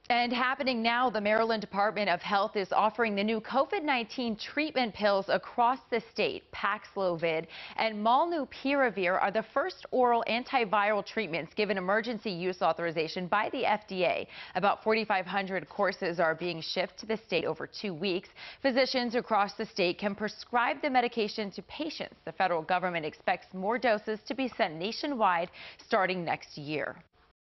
And happening now, the Maryland Department of Health is offering the new COVID-19 treatment pills across the state. Paxlovid and Molnupiravir are the first oral antiviral treatments given emergency use authorization by the FDA. About 4,500 courses are being shipped to the state over 2 weeks. Physicians across the state can prescribe the medication to patients. The federal government expects more doses to be sent nationwide starting next year.